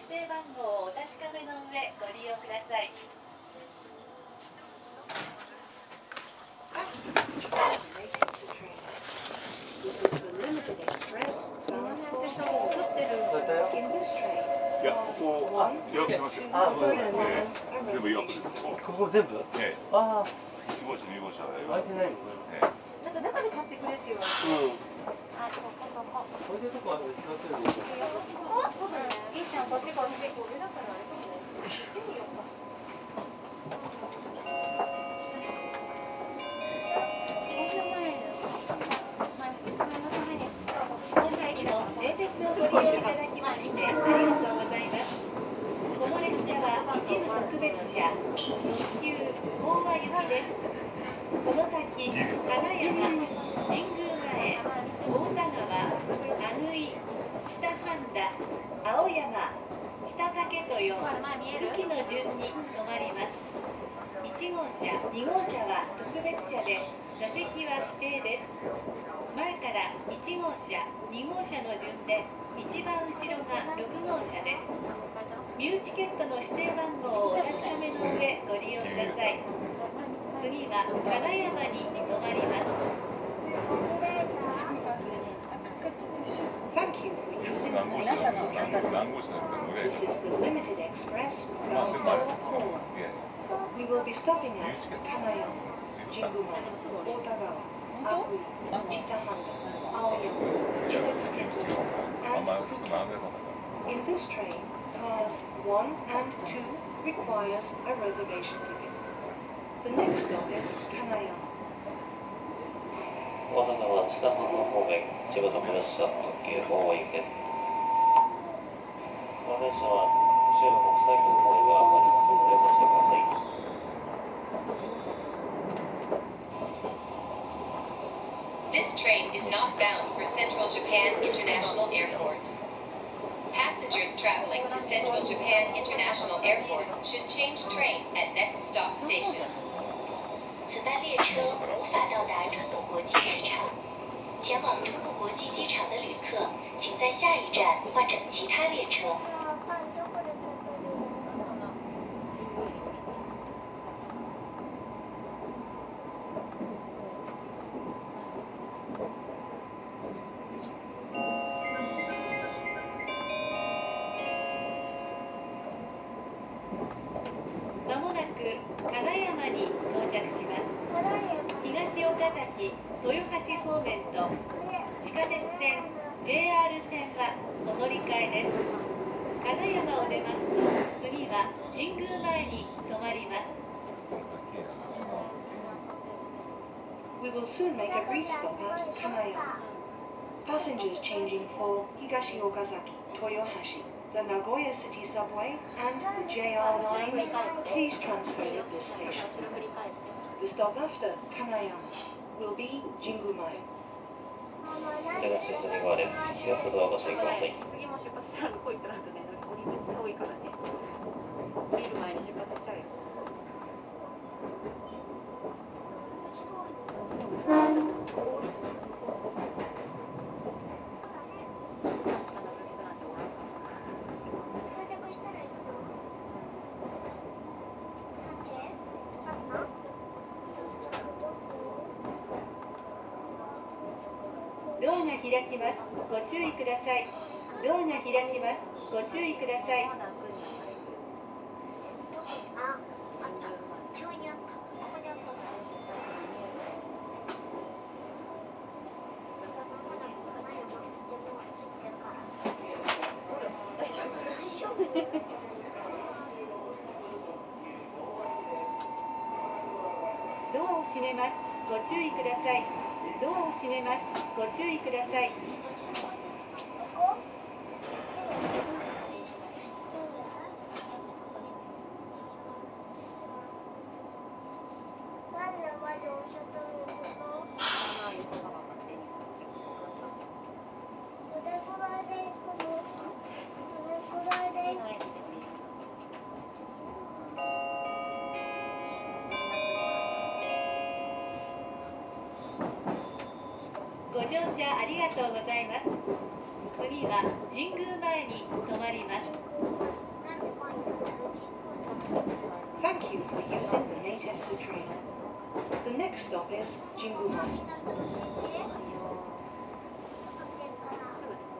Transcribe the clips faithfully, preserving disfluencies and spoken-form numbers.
指定番号をお確かめの上ご利用ください。 いや、ここ、あ、予約しますよ。あ、そうだよね。全部予約です。ここ全部？ええ。ああ。いち号車、に号車で。空いてないの？ええ。 なんか中で買ってくれって言われて。うん。 あ、そこそこ。 こういうとこは使ってるんですか？ ここ？いいじゃん、こっちこっち。上だからあれかもね。行ってみようか。 本会議の電鉄をご利用いただきましてありがとうございます。この列車は一部特別車特急講和行きです。この先、金山、神宮前、大田川、阿久井、知多半田、青山、知多竹豊、久喜の順に止まります。いち号車、に号車は特別車で座席は指定です。前からいち号車、に号車の順で一番後ろがろく号車です。ミューチケットの指定番号をお確かめの上ご利用ください。次は金山に止まります。 Thank you for using the 何号車なんですか？何号車なんか乗れ。 This is the limited express まあで bound もあれ for Kowa. いや We will be stopping at Kanayama, Jingumae, Otagawa, Akui, Chitahanda, Aoyama, Chitataketoyo, あん and まり人 Kuki. 並べばな In this train, cars one and two requires a reservation ticket. The next stop is Kanayama. 大田川知多半島方面、千葉特別車特急講和行き。この電車は中部国際空港へはまもなくご利用してください。 This train is not bound for Central Japan International Airport. Passengers traveling to Central Japan International Airport should change train at next stop station. 此班列车无法到达川本国际机场，前往中部国际机场的旅客，请在下一站换乘其他列车。 まもなく金山に到着します。東岡崎、豊橋方面と地下鉄線 ジェイアール 線はお乗り換えです。金山を出ますと次は神宮前に止まります。 We will soon make a brief stop at Kanayama. Passengers changing for Higashi Okazaki, Toyohashi, the Nagoya City Subway, and the J R lines, please transfer at this station. The stop after Kanayama will be Jingumae. 手がついたに側です。気がつくドアご注意ください。 次も出発したら向こう行ったらとね、降り口遠いからね。降りる前に出発しちゃうよ。 ドアが開きます。ご注意ください。ドアが開きます。ご注意ください。 あ、あった。中にあった。ここにあった。まだ来ないよ。でもついてるから。大丈夫。大丈夫。 ドアを閉めます。ご注意ください。ドアを閉めます。ご注意ください。ご乗車ありがとうございます。次は神宮前に停まります。 next stop is Jingumae. 波だったら教えて。外見てるから。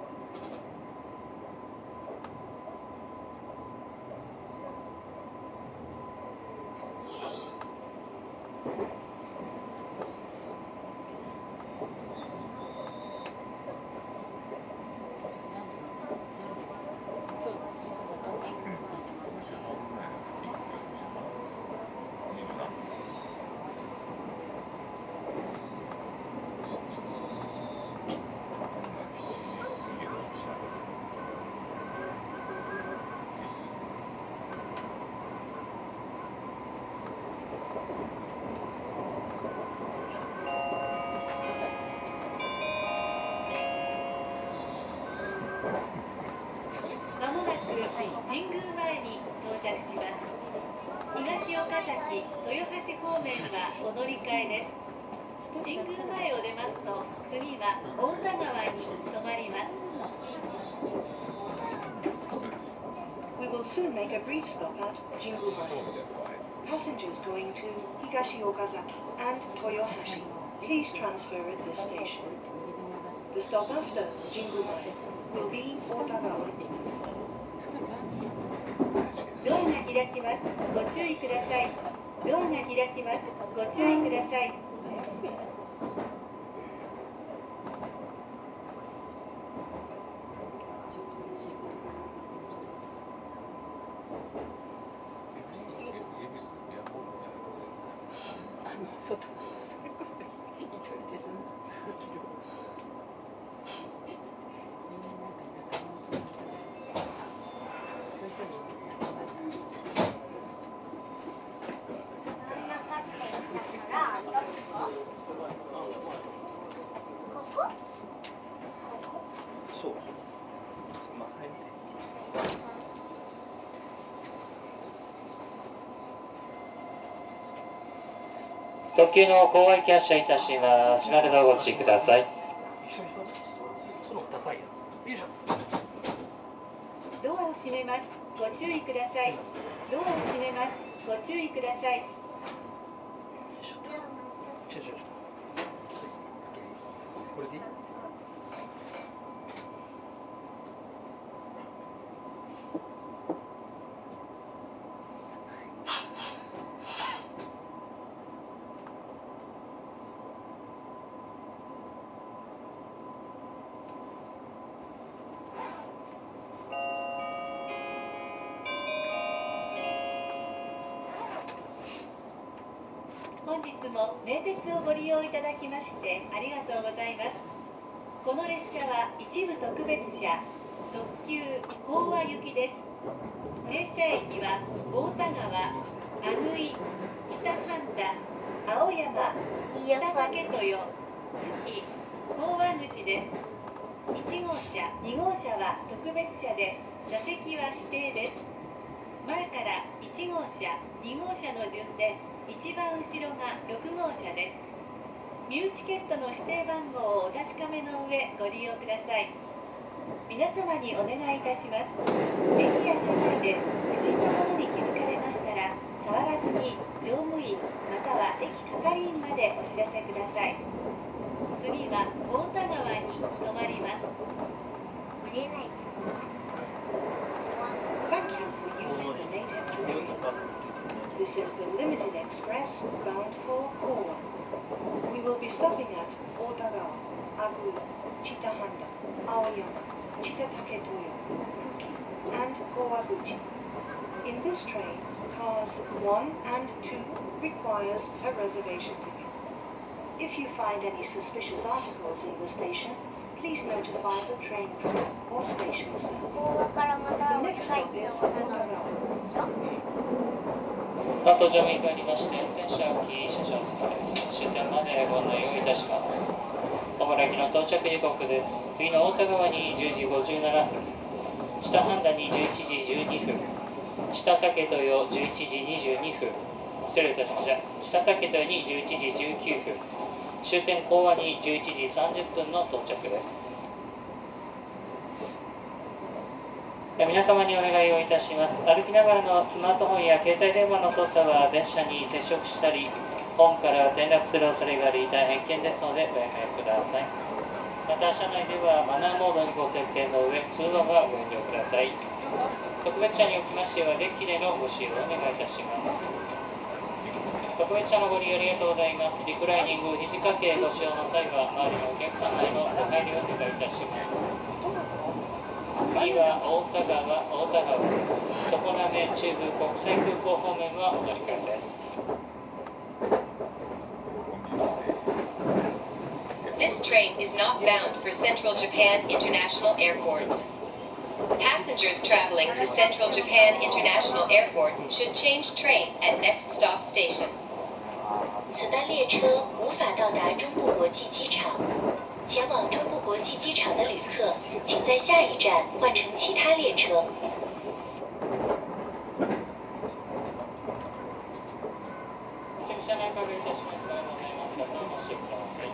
まもなく神宮前に到着します。東岡崎豊橋方面はお乗り換えです。神宮前を出ますと次は大田川に止まります。 We will soon make a brief stop at Jingumae. Passengers going to Higashi Okazaki and Toyohashi, please transfer at this station. The stop after Jingumae will be Otagawa. ドアが開きます。ご注意ください。ドアが開きます。ご注意ください。 特急の高駅発車いたします。しばらくお待ちください。 ドアを閉めます。ご注意ください。ドアを閉めます。ご注意ください。 本日も名鉄をご利用いただきましてありがとうございます。この列車は一部特別車特急講和行きです。停車駅は大田川、阿久井、知多半田、青山、北竹豊、久喜、講和口です。いち号車、に号車は特別車で座席は指定です。前からいち号車、に号車の順で一番後ろがろく号車です。ミューチケットの指定番号をお確かめの上ご利用ください。皆様にお願いいたします。駅や車内で不審なものに気づかれましたら触らずに乗務員または駅係員までお知らせください。次は大田川に停まります。 降りないと。 Thank you for using the Natex line. This is the limited express bound for Kowa. We will be stopping at Otagawa, Agui, Chitahanda, Aoyama, Chitatake-toyo, Fuki, and Kowaguchi. In this train, cars one and two requires a reservation ticket. If you find any suspicious articles in the station, please notify the train crew or station staff. 講和からまた The 折り next 返 stop して is 大田川 Otagawa. 関東乗務員がありまして、運転車置き、車掌付きです。終点までご案内をいたします。小原駅の到着時刻です。次の大田川にじゅうじごじゅうななふん、知多半田にじゅういちじじゅうにふん、知多竹豊じゅういちじにじゅうにふん、失礼いたしました。知多竹豊にじゅういちじじゅうきゅうふん、終点講和にじゅういちじさんじゅっぷんの到着です。皆様にお願いをいたします。歩きながらのスマートフォンや携帯電話の操作は電車に接触したりホームから転落する恐れがあり大変危険ですのでおやめください。また車内ではマナーモードにご設定の上通話はご遠慮ください。特別車におきましてはデッキでのご使用をお願いいたします。特別車のご利用ありがとうございます。リクライニング肘掛けご使用の際は周りのお客様へのご配慮をお願いいたします。次は大田川大田川です。常滑中部国際空港方面はお乗り換えです。 This train is not bound for Central Japan International Airport. Passengers traveling to Central Japan International Airport should change train at next stop station. 此班列车无法到达中部国际机场，前往中部国际机场的旅客，请在下一站换乘其他列车。 車内確認いたしますが、ございます方お待ちください。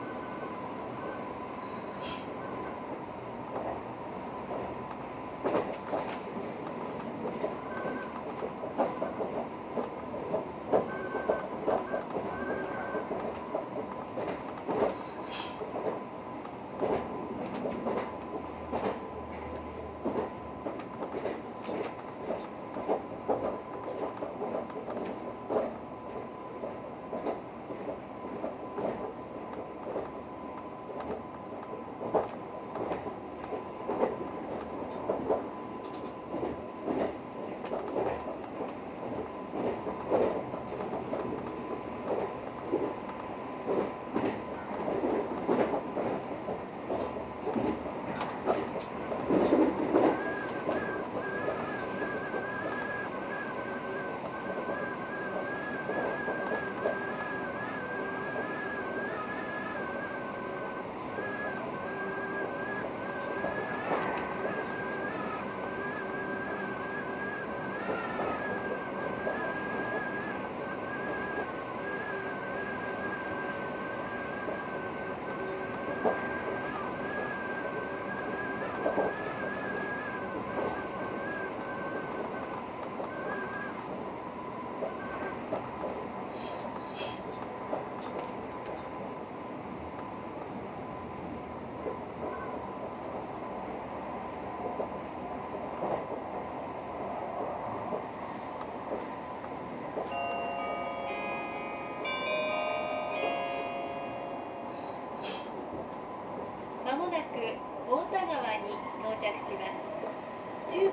Thank you.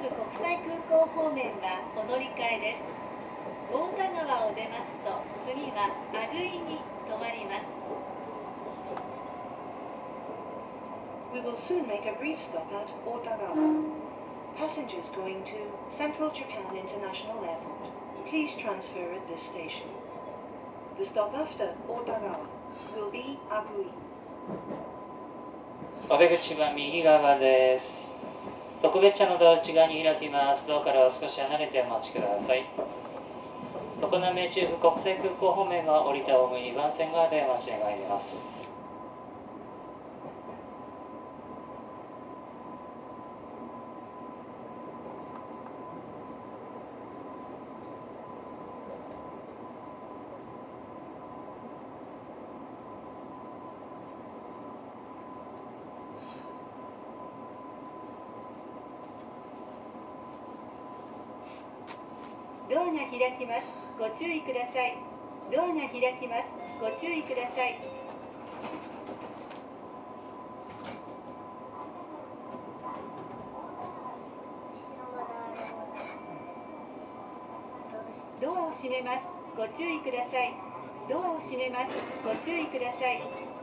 部国際空港方面はお乗り換えです。大田川を出ますと次は阿久井に止まります。 We will soon make a brief stop at Otagawa. Passengers going to Central Japan International Airport, please transfer at this station. The stop after Otagawa will be Agui. お出口は右側です。特別車のドア内側に開きます。ドアからは少し離れてお待ちください。常滑中部国際空港方面は降りたホームにばん線側でお待ち願います。 ドアが開きます。ご注意ください。ドアが開きます。ご注意ください。ドアを閉めます。ご注意ください。ドアを閉めます。ご注意ください。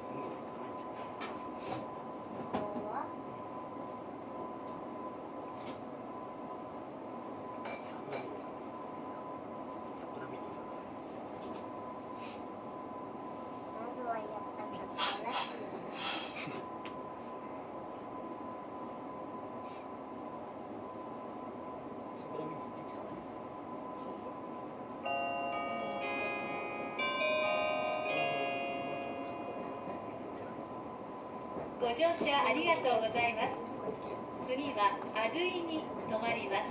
ご乗車ありがとうございます。次は阿久井に止まります。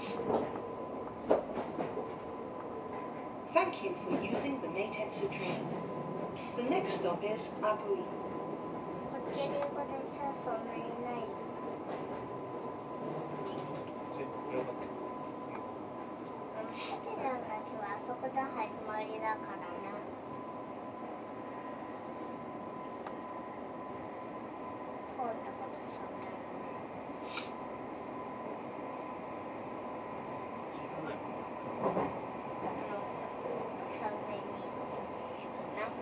Thank you for using the Meitetsu train. The next stop is Agui. こっち流語でさ、そんなにない。ハチちゃんたちはあそこで始まりだからな。通ったことそんなにない。さんべんに行くとしかな。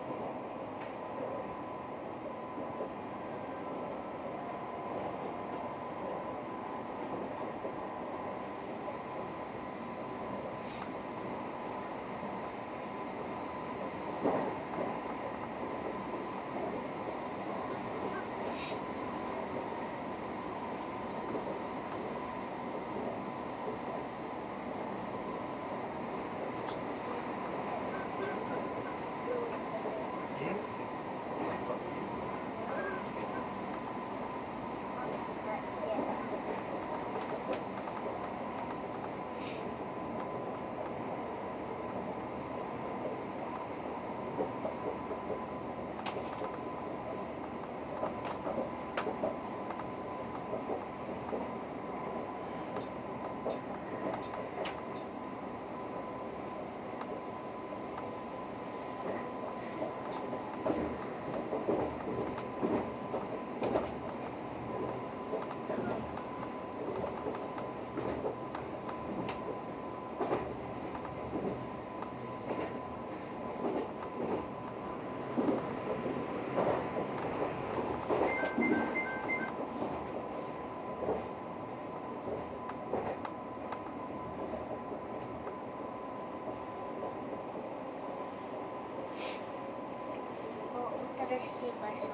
新しい場所。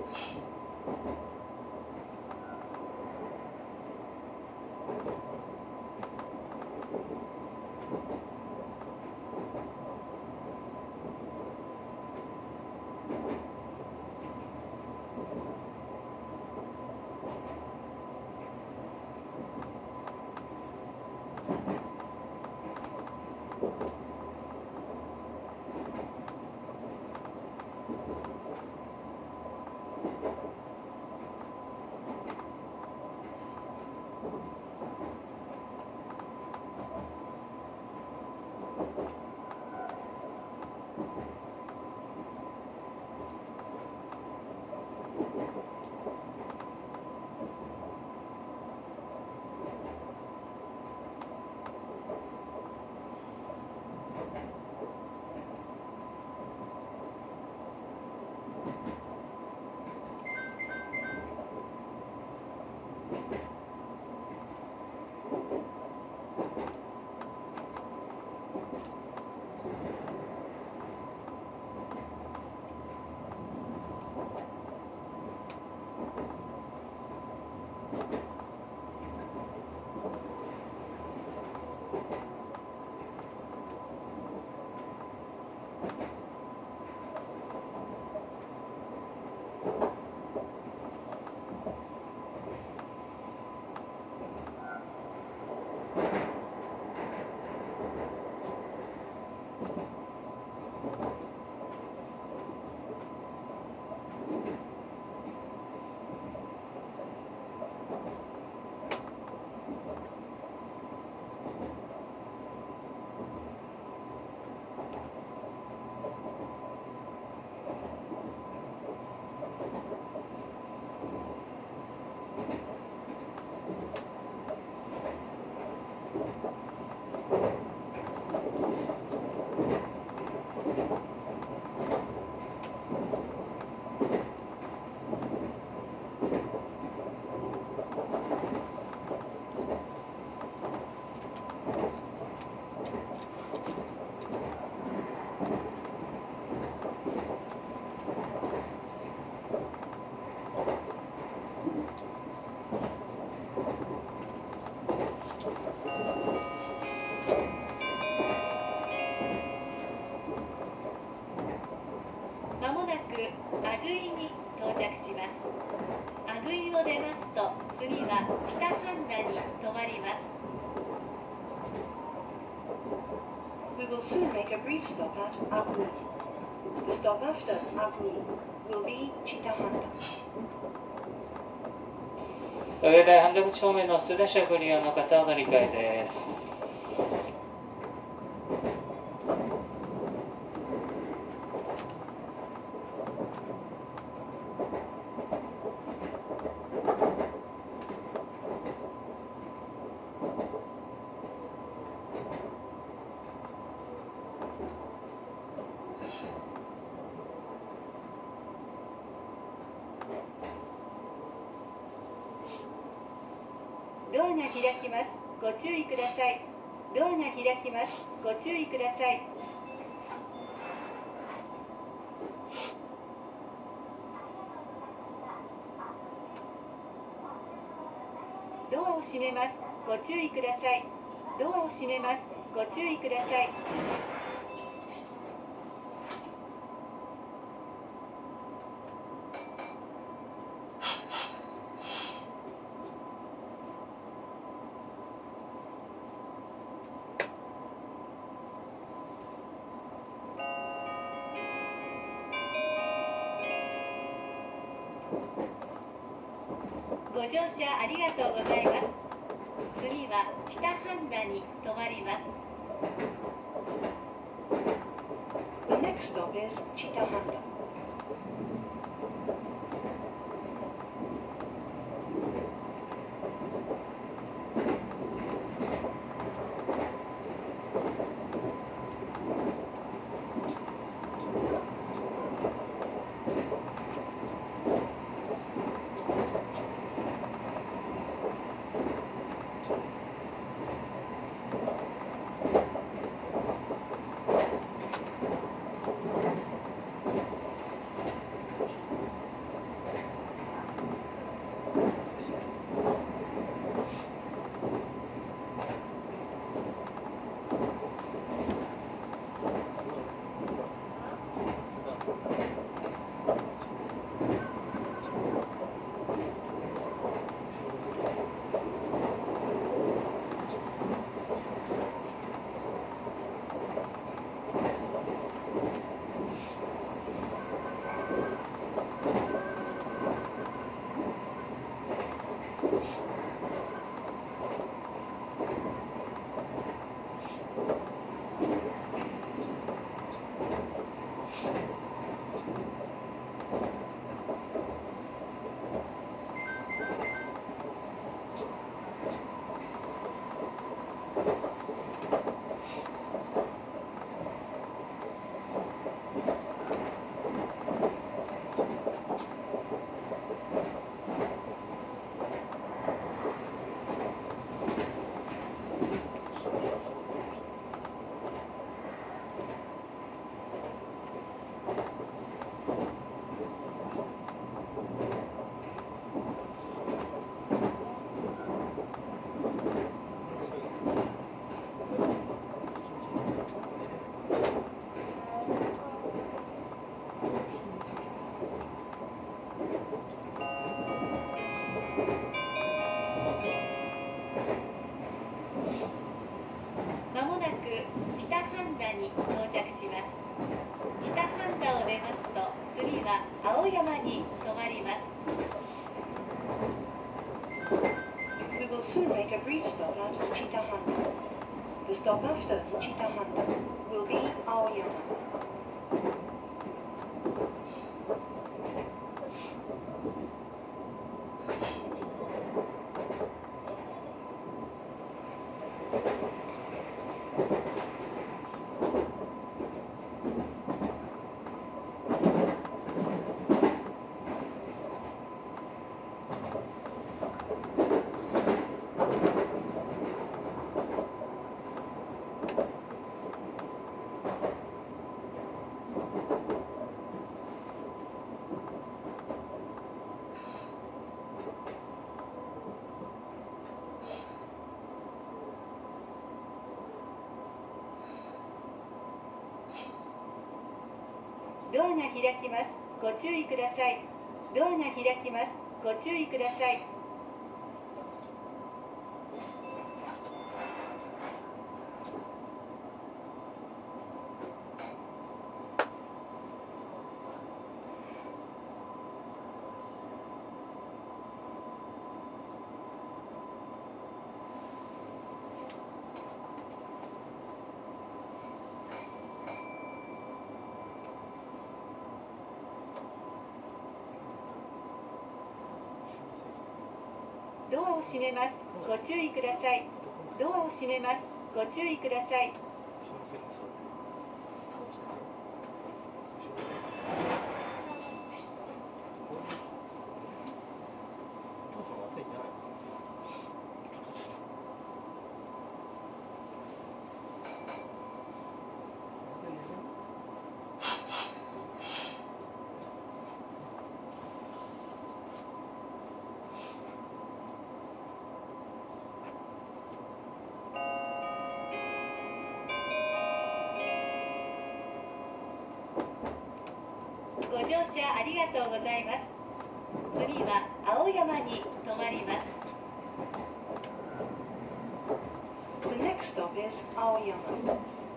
We will soon make a brief stop at Agni. The stop after Agni will be Chitahanda. 上田半田方面の普通列車ご利用の方お乗り換えです。 ドアが開きます。ご注意ください。ドアが開きます。ご注意ください。ドアを閉めます。ご注意ください。ドアを閉めます。ご注意ください。ご乗車ありがとうございます。次は知多半田に停まります。 The next stop is Chitahanda. make a brief stop at Chitahanda. The stop after Chitahanda will be Aoyama. ドアが開きます。ご注意ください。ドアが開きます。ご注意ください。ドアを閉めます。ご注意ください。ドアを閉めます。ご注意ください。ご乗車ありがとうございます。次は青山に停まります。 The next stop is Aoyama.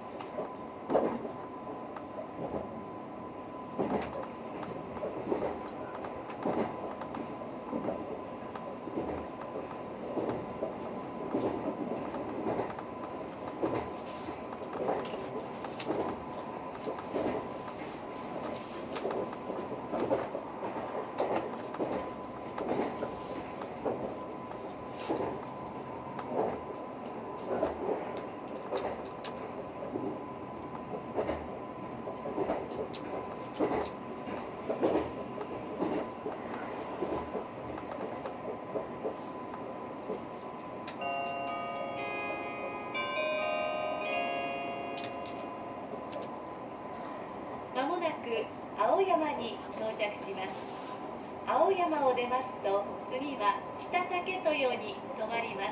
まもなく青山に到着します。青山を出ますと、次は下竹豊に停まります。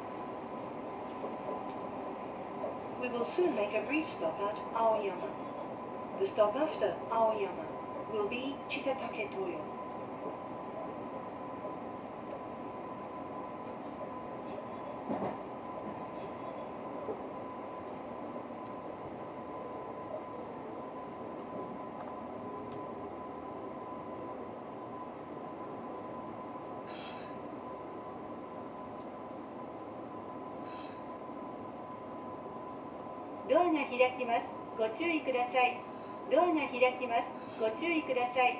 We will soon make a brief stop at Aoyama. The stop after Aoyama will be Chitatake Toyo. ドアが開きます。ご注意ください。ドアが開きます。ご注意ください。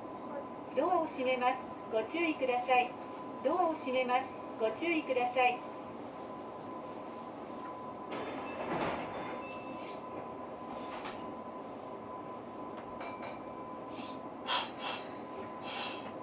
ドアを閉めます。ご注意ください。ドアを閉めます。ご注意ください。